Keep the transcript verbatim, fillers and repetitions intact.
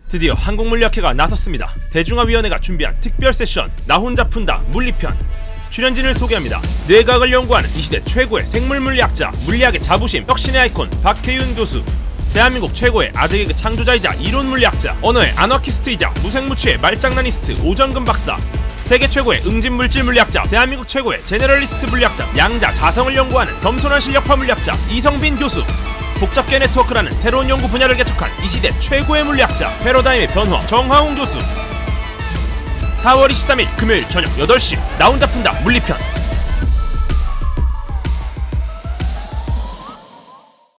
드디어 한국물리학회가 나섰습니다. 대중화위원회가 준비한 특별 세션 나 혼자 푼다 물리편. 출연진을 소개합니다. 뇌과학을 연구하는 이 시대 최고의 생물물리학자, 물리학의 자부심, 혁신의 아이콘 박혜윤 교수, 대한민국 최고의 아재개그 창조자이자 이론물리학자, 언어의 아나키스트이자 무색무취의 말장난이스트 오정근 박사, 세계 최고의 응집물질 물리학자, 대한민국 최고의 제너럴리스트 물리학자, 양자 자성을 연구하는 겸손한 실력파 물리학자 이성빈 교수, 복잡계 네트워크라는 새로운 연구 분야를 개척한 이 시대 최고의 물리학자 패러다임의 변화 정하웅 교수. 사월 이십삼일 금요일 저녁 여덟 시 나 혼자 푼다 물리편.